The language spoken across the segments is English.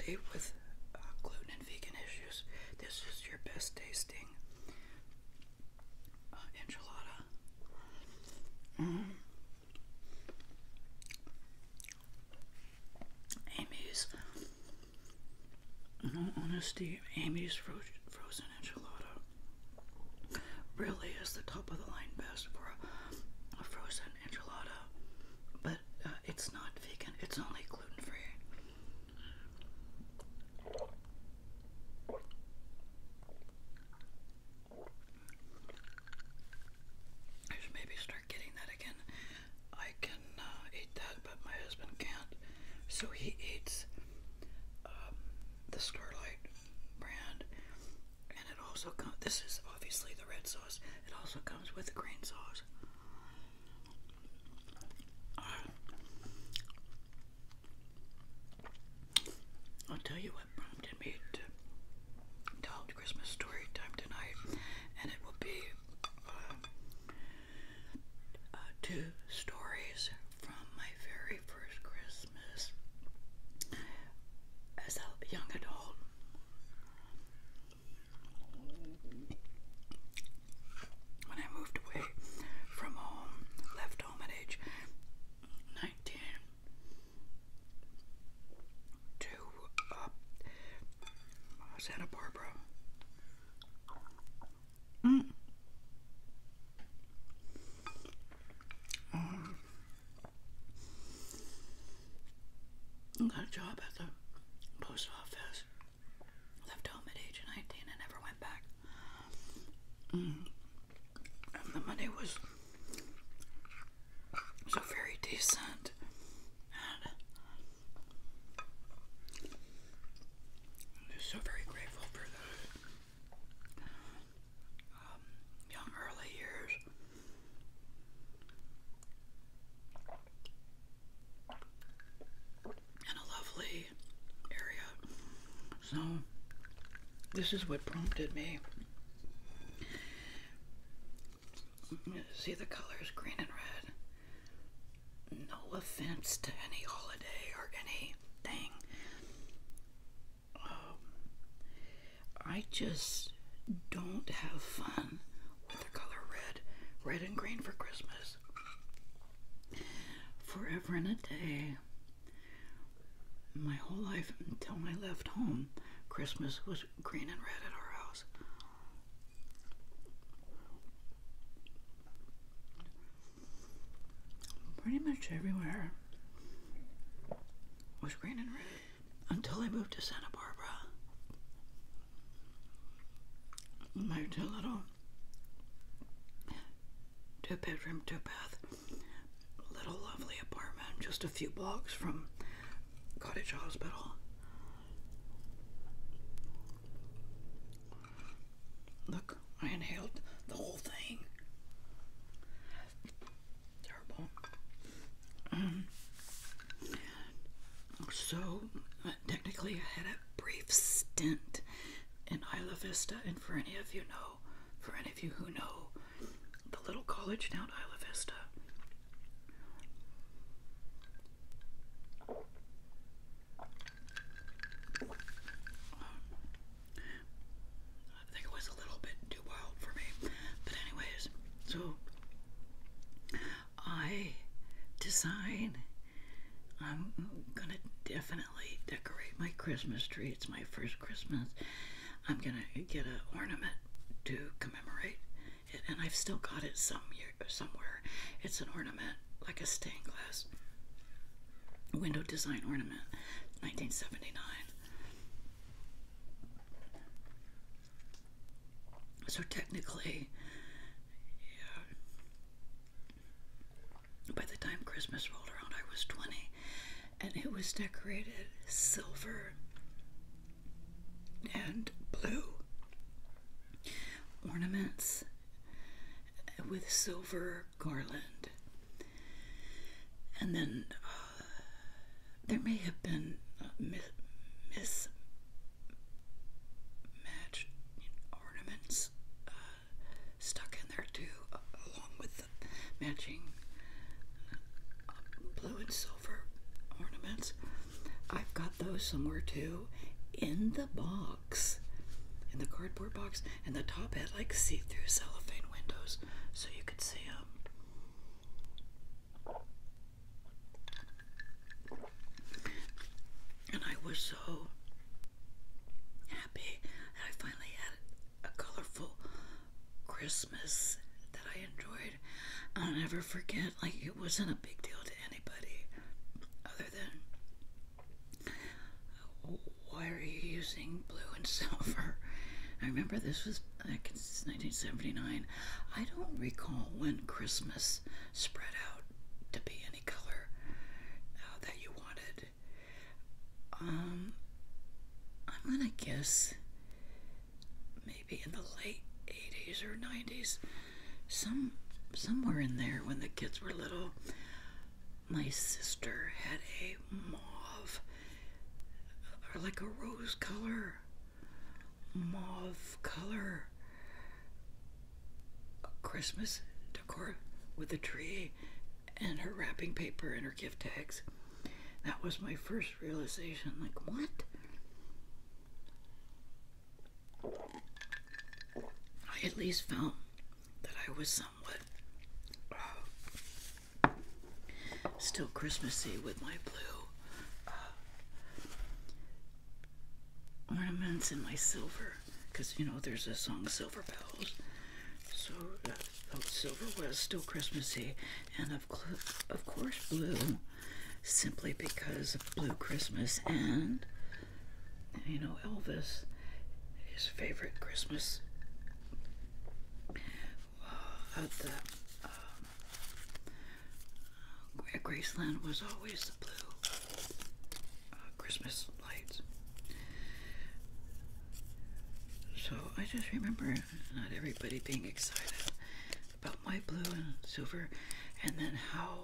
anybody with gluten and vegan issues, this is your best tasting enchilada. Amy's, in all honesty, Amy's frozen enchilada really is the top of the line best for a frozen enchilada, but it's not vegan, it's only gluten free. I should maybe start getting that again. I can eat that, but my husband can't, so he eats the Starlight brand, and it also comes, this is obviously the red sauce, it also comes with the green sauce. I'll tell you what prompted me to tell Christmas story time tonight, and it will be two stories from my very first Christmas as a young adult. When I moved away from home, left home at age 19 to Santa Barbara. Got a job at the post office. Left home at age 19 and never went back. And the money was so very decent. And I'm just so very grateful for the young early years. In a lovely area. So this is what prompted me. See the colors green and red. No offense to any holiday or anything. I just don't have fun with the color red and green for Christmas. Forever and a day, my whole life until I left home, Christmas was green and red at our house. Pretty much everywhere was green and red until I moved to Santa Barbara. My little 2-bedroom, 2-bath, little lovely apartment, just a few blocks from Cottage Hospital. Look, I inhaled the whole thing. Terrible. So, technically I had a brief stint in Isla Vista, and for any of you who know the little college down Isla Vista, I think it was a little bit too wild for me, but anyways, so I decide I'm gonna definitely decorate my Christmas tree. It's my first Christmas. I'm gonna get an ornament to commemorate it, and I've still got it somewhere. It's an ornament, like a stained glass window design ornament, 1979. So technically, yeah, by the time Christmas rolled around, I was 20, and it was decorated silver and blue ornaments with silver garland. And then there may have been mismatched ornaments stuck in there too, along with the matching blue and silver ornaments. I've got those somewhere too, in the box, in the cardboard box, and the top had like see-through cellophane windows so you could see them. And I was so happy that I finally had a colorful Christmas that I enjoyed. I'll never forget, like, it wasn't a big deal to anybody other than, why are you using blue and silver? I remember this was like 1979. I don't recall when Christmas spread out to be any color that you wanted. I'm gonna guess maybe in the late 80s or 90s, somewhere in there when the kids were little. My sister had a mauve, or like a rose color, mauve color Christmas decor with a tree and her wrapping paper and her gift tags. That was my first realization, like, what? I at least felt that I was somewhat still Christmassy with my blue ornaments and my silver, because you know there's a song Silver Bells, so silver was still Christmassy, and of course blue, simply because of Blue Christmas, and you know Elvis, his favorite Christmas at Graceland was always the blue Christmas lights. So I just remember not everybody being excited about my blue and silver, and then how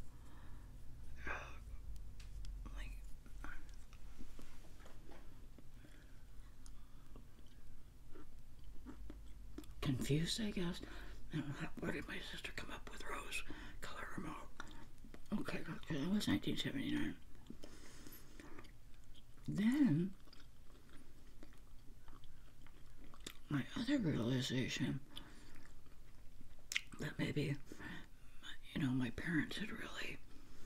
confused, I guess. Where did my sister come up with rose color remote? Okay, that was 1979. Then, my other realization that maybe, you know, my parents had really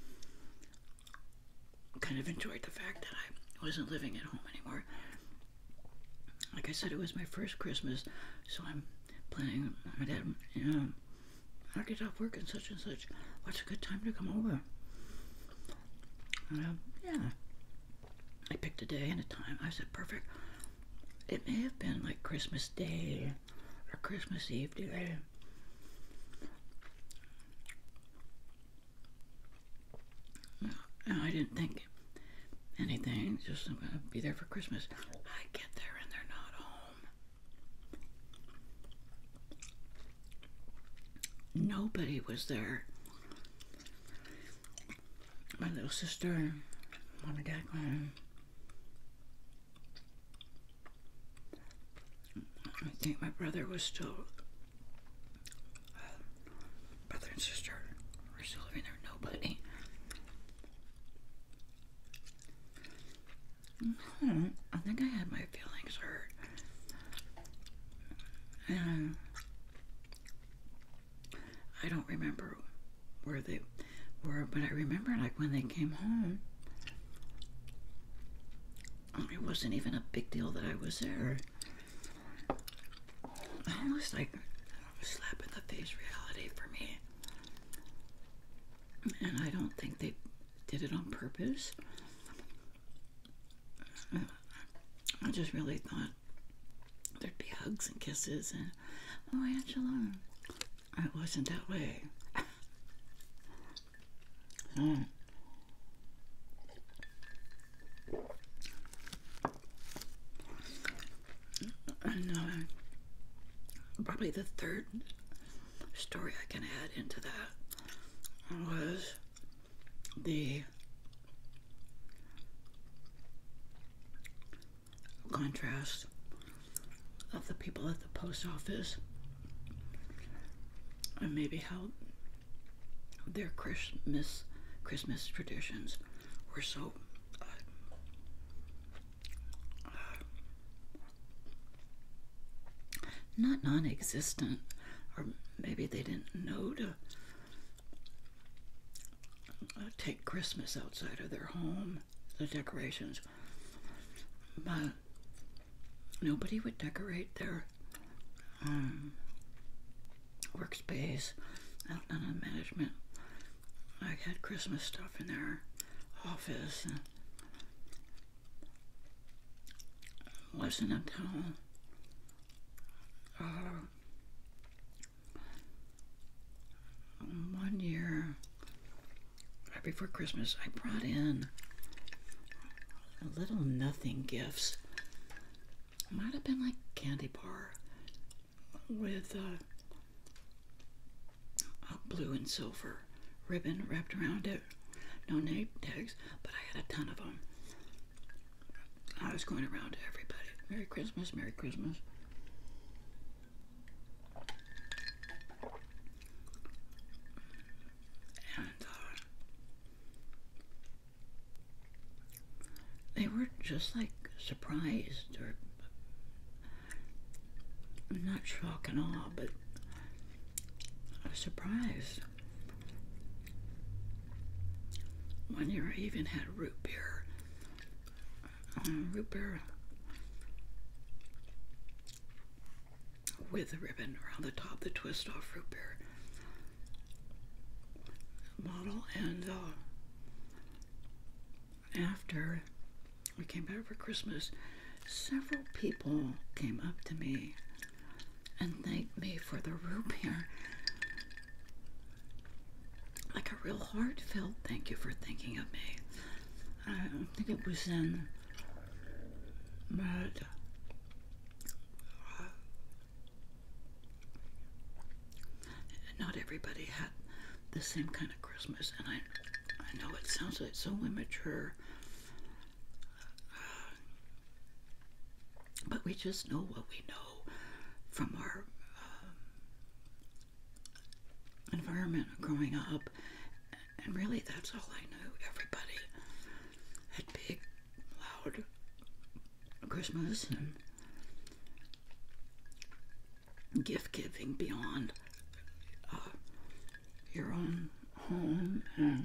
kind of enjoyed the fact that I wasn't living at home anymore. Like I said, it was my first Christmas, so I'm planning, my dad, you know, I'll get off work and such, what's a good time to come over? Yeah. I picked a day and a time. I said, perfect. It may have been like Christmas Day or Christmas Eve day. And I didn't think anything, just I'm going to be there for Christmas. I get there and they're not home. Nobody was there. My little sister, mom and dad gone. I think my brother was still, brother and sister were still living there. Nobody. I think I had my feelings hurt. And I don't remember where they were, but I remember like when they came home, it wasn't even a big deal that I was there. Almost like a slap in the face reality for me. And I don't think they did it on purpose. I just really thought there'd be hugs and kisses and, oh, Angela. It wasn't that way. And probably the third story I can add into that was the contrast of the people at the post office and maybe how their Christmas traditions were so not non-existent, or maybe they didn't know to take Christmas outside of their home, the decorations, but nobody would decorate their workspace. Out on management, I had Christmas stuff in their office. And it wasn't until one year, right before Christmas, I brought in little nothing gifts. It might have been like candy bar with blue and silver ribbon wrapped around it. No name tags, but I had a ton of them. I was going around to everybody. Merry Christmas, Merry Christmas. And they were just like surprised, or not shock and awe, but surprised. One year I even had root beer. Root beer with a ribbon around the top, the twist off root beer bottle. And after we came back for Christmas, several people came up to me and thanked me for the root beer. Like a real heartfelt thank you for thinking of me. I think it was in, but not everybody had the same kind of Christmas, and I know it sounds like so immature, but we just know what we know from our environment growing up, and really that's all I knew. Everybody had big, loud Christmas and gift giving beyond your own home, and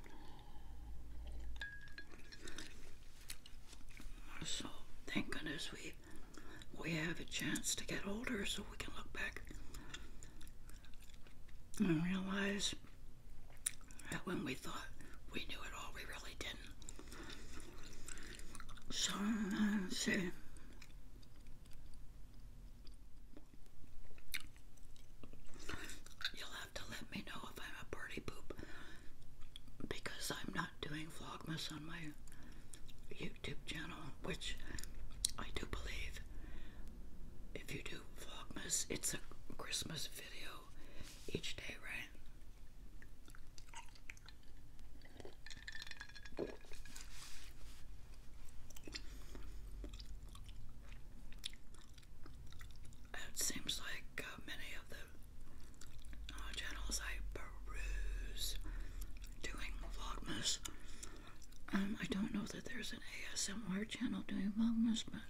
so thank goodness we have a chance to get older so we can look back and realize that when we thought we knew it all, we really didn't. So say you'll have to let me know if I'm a party poop, because I'm not doing Vlogmas on my YouTube channel, which I do believe if you do Vlogmas, it's a Christmas video each day, right? It seems like many of the channels I peruse doing Vlogmas. I don't know that there's an ASMR channel doing Vlogmas, but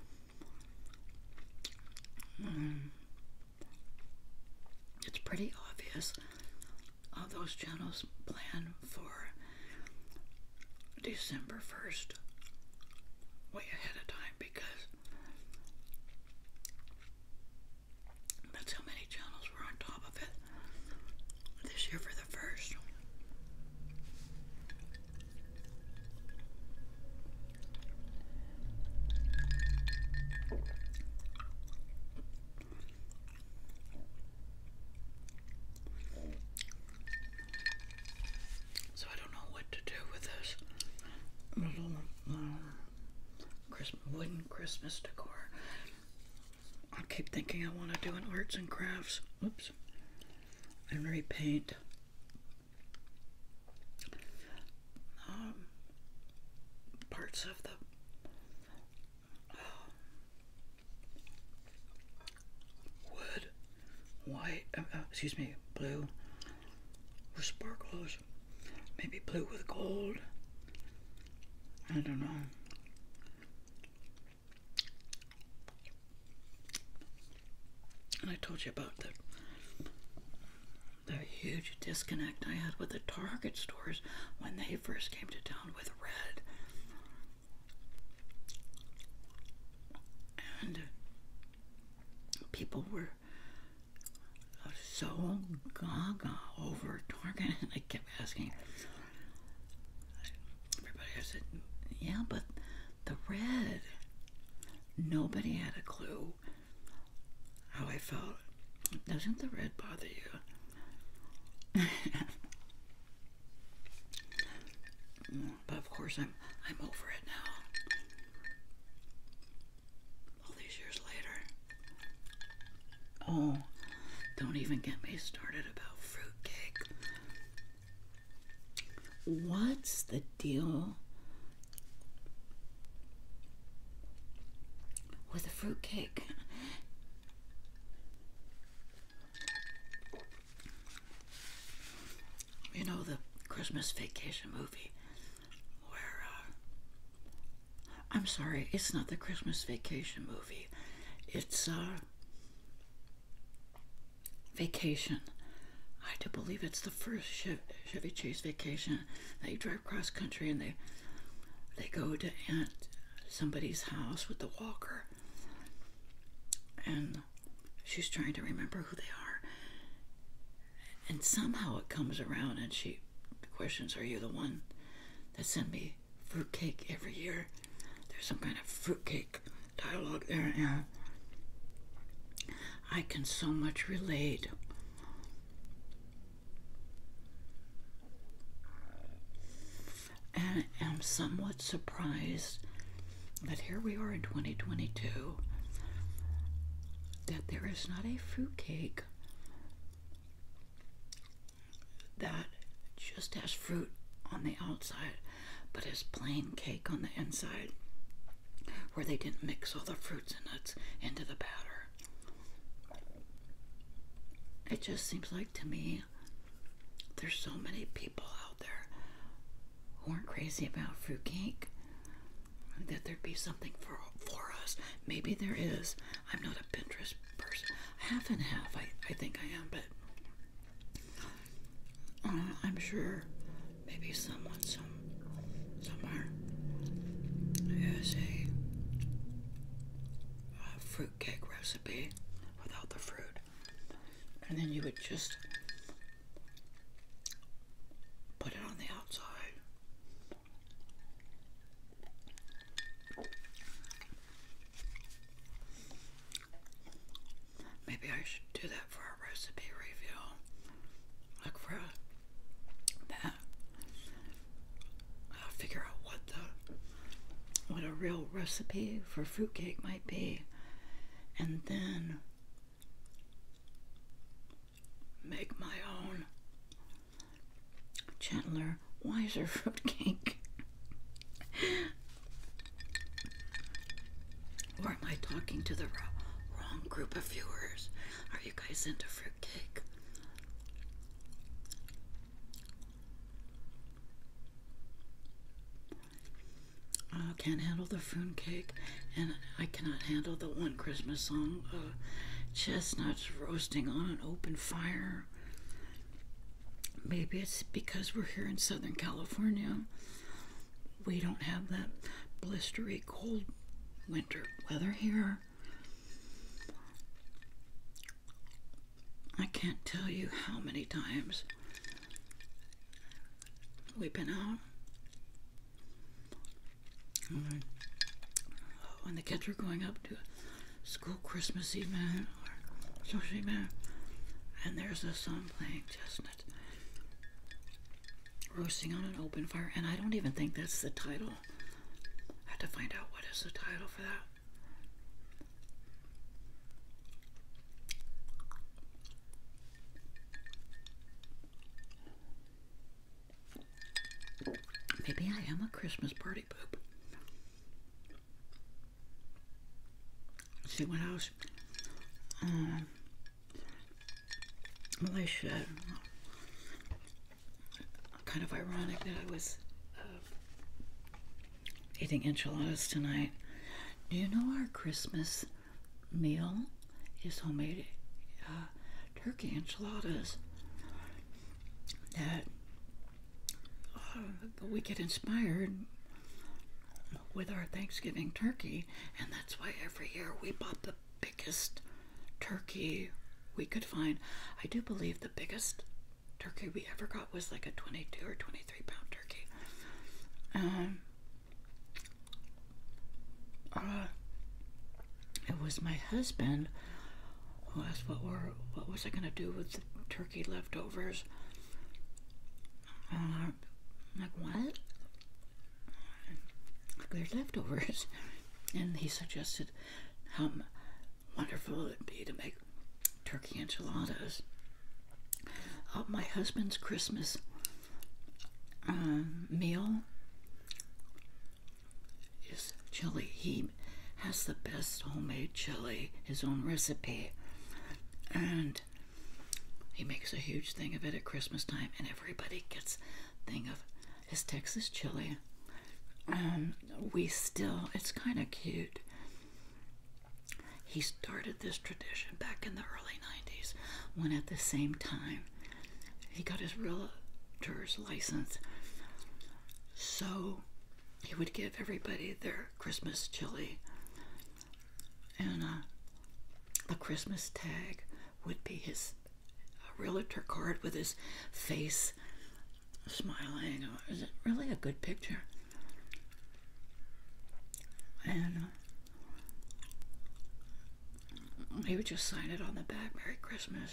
it's pretty obvious those channels plan for December 1st way ahead of time, because that's how many channels were on top of it this year for the first. So I don't know what to do with this little wooden Christmas decor. I keep thinking I want to do an arts and crafts. Oops. And repaint parts of the wood, white, blue with sparkles, maybe blue with gold. I don't know. I told you about the huge disconnect I had with the Target stores when they first came to town with red. And people were so gaga over Target, and I kept asking everybody, I said, yeah, but the red, nobody had a clue how I felt. Doesn't the red bother you? But of course I'm over it now. All these years later. Oh, don't even get me started about fruitcake. What's the deal with the fruitcake? You know, the Christmas Vacation movie where, I'm sorry, it's not the Christmas Vacation movie. It's, Vacation. I do believe it's the first Chevy Chase Vacation. They drive cross country and they go to somebody's house with the walker. And she's trying to remember who they are. And somehow it comes around and she questions, are you the one that sent me fruitcake every year? There's some kind of fruitcake dialogue there. And I can so much relate. And I'm somewhat surprised that here we are in 2022 that there is not a fruitcake that just has fruit on the outside but is plain cake on the inside, where they didn't mix all the fruits and nuts into the batter. It just seems like to me there's so many people out there who aren't crazy about fruitcake that there'd be something for us. Maybe there is. I'm not a Pinterest person. Half and half, I think I am, but I'm sure maybe someone somewhere has a fruitcake recipe without the fruit, and then you would just put it on the outside. Maybe I should do that for a recipe review. Look for that. I'll figure out what a real recipe for fruitcake might be, and then make my own gentler, wiser fruitcake. Or am I talking to the wrong group of viewers? Are you guys into fruitcake? I can't handle the fruitcake, and I cannot handle the one Christmas song, chestnuts roasting on an open fire. Maybe it's because we're here in Southern California. We don't have that blistery cold winter weather here. I can't tell you how many times we've been out when the kids were going up to school Christmas event or social event, and there's a song playing, chestnuts roasting on an open fire, and I don't even think that's the title. I have to find out what is the title for that. Maybe I am a Christmas party poop. Let's see what else. Well, I should. Kind of ironic that I was eating enchiladas tonight. Do you know our Christmas meal is homemade turkey enchiladas that we get inspired with our Thanksgiving turkey, and that's why every year we bought the biggest turkey we could find. I do believe the biggest turkey we ever got was like a 22 or 23 pound turkey. It was my husband who asked what was I gonna do with the turkey leftovers. I'm like, what? Like, they're leftovers. And he suggested how wonderful it'd be to make turkey enchiladas. My husband's Christmas meal is chili. He has the best homemade chili, his own recipe, and he makes a huge thing of it at Christmas time, and everybody gets a thing of his Texas chili. It's kind of cute. He started this tradition back in the early 90s when at the same time he got his realtor's license. So he would give everybody their Christmas chili, and the Christmas tag would be his realtor card with his face smiling. Is it really a good picture? And he would just sign it on the back, Merry Christmas.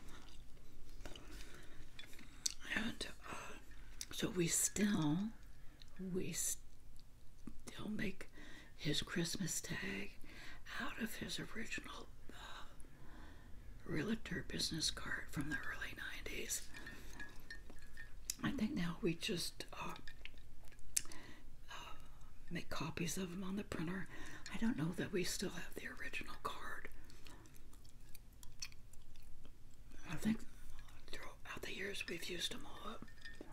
And so we still make his Christmas tag out of his original realtor business card from the early 90s. I think now we just make copies of them on the printer. I don't know that we still have the original card. I think throughout the years we've used them all up.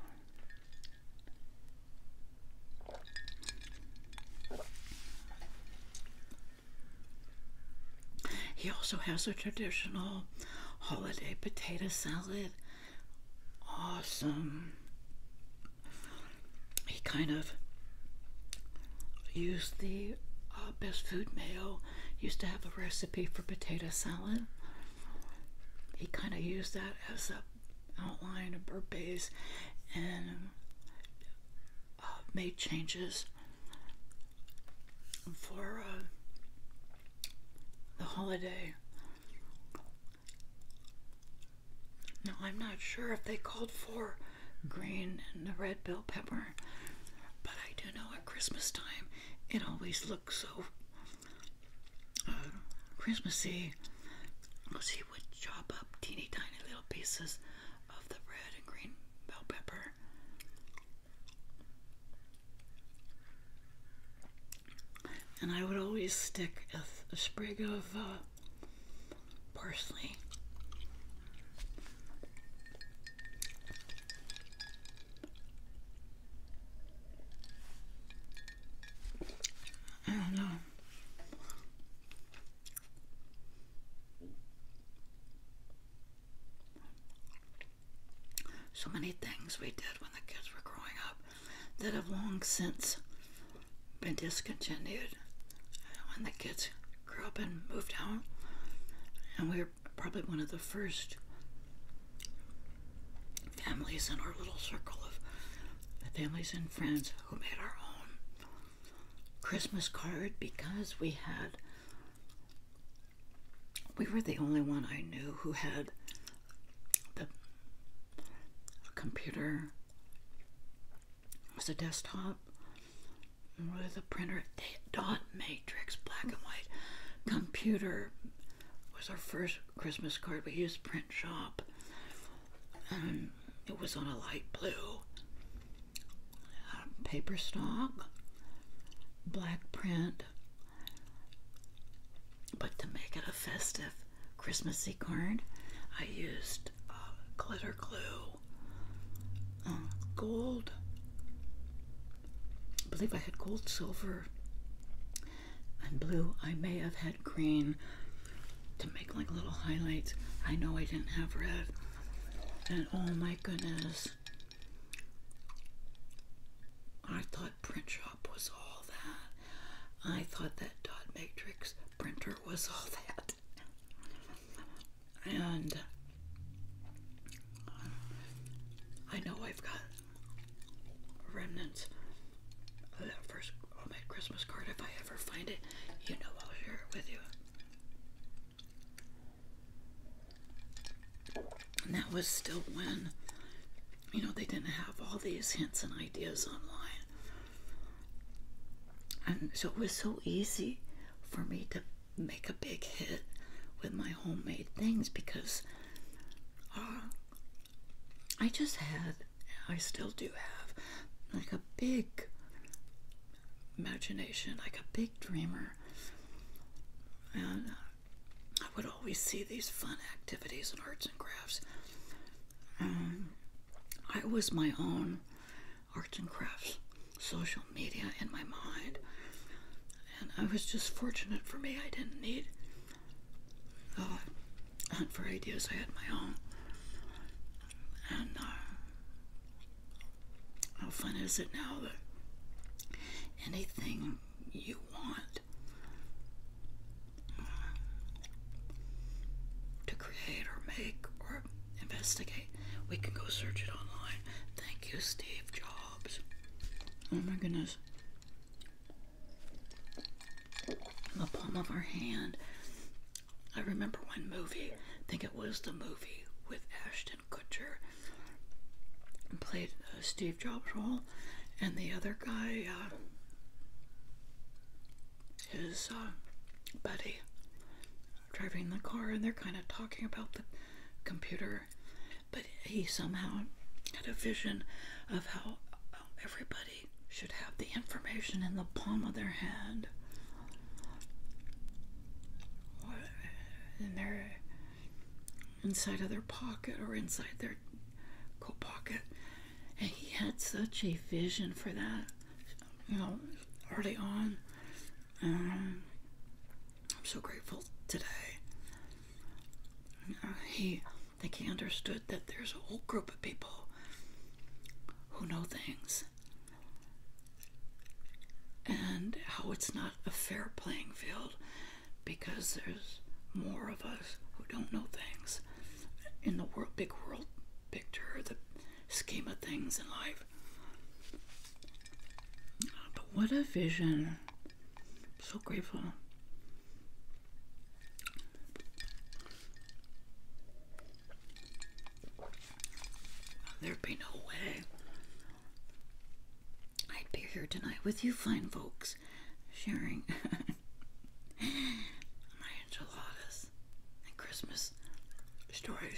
He also has a traditional holiday potato salad. Awesome. He kind of used the Best Food Mayo. Used to have a recipe for potato salad. He kind of used that as a outline or base, and made changes for the holiday. Now, I'm not sure if they called for green and the red bell pepper, but I do know at Christmas time it always looks so Christmassy, because he would chop up teeny tiny little pieces of the red and green bell pepper. And I would always stick a sprig of parsley. I don't know. So many things we did when the kids were growing up that have long since been discontinued. When the kids grew up and moved out, and we were probably one of the first families in our little circle of families and friends who made our own Christmas card, because we were the only one I knew who had the computer as a desktop with a printer. Dot matrix, black and white computer was our first Christmas card. We used Print Shop, and it was on a light blue paper stock, black print. But to make it a festive Christmassy card, I used glitter glue, gold. I believe I had gold, silver, and blue. I may have had green. to make like little highlights. I know I didn't have red. And oh my goodness, I thought print shop was all that. I thought that dot matrix printer was all that. And I know I've got remnants of that first homemade Christmas card. If I ever find it, you know I'll share it with you. And that was still when, you know, they didn't have all these hints and ideas online. And so it was so easy for me to make a big hit with my homemade things because I still do have like a big imagination, like a big dreamer. And I would always see these fun activities and arts and crafts. I was my own arts and crafts social media in my mind. And I was just fortunate for me. I didn't need hunt for ideas. I had my own. And how fun is it now that anything you want to create or make or investigate, we can go search it online. Thank you, Steve Jobs. Oh my goodness. In the palm of our hand. I remember one movie, I think it was the movie with Ashton Kutcher, played Steve Jobs' role, and the other guy, his buddy, driving the car, and they're kind of talking about the computer, but he somehow had a vision of how everybody should have the information in the palm of their hand. In their inside of their pocket or inside their coat pocket, and he had such a vision for that, you know, early on. I'm so grateful today. I think he understood that there's a whole group of people who know things, and how it's not a fair playing field because there's more of us who don't know things in the big world picture, the scheme of things in life. But what a vision. I'm so grateful. There'd be no way I'd be here tonight with you fine folks sharing my enchiladas and Christmas stories.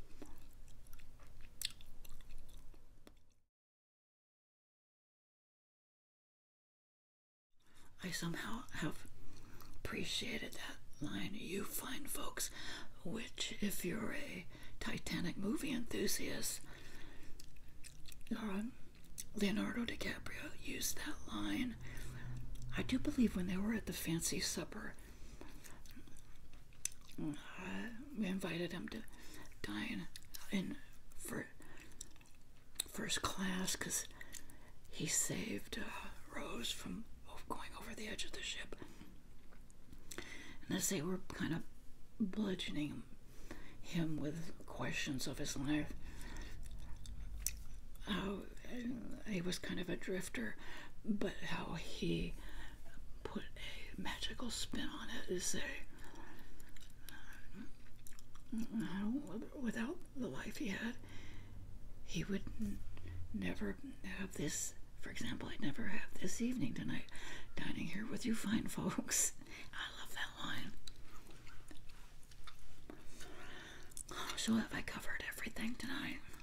I somehow have appreciated that line, you fine folks, which if you're a Titanic movie enthusiast, Leonardo DiCaprio used that line. I do believe when they were at the fancy supper, we invited him to dine in first class because he saved Rose from going over the edge of the ship. And as they were kind of bludgeoning him with questions of his life, how he was kind of a drifter, but how he put a magical spin on it to say, without the life he had, he would never have this. For example, I'd never have this evening tonight, dining here with you fine folks. I love that line. So have I covered everything tonight?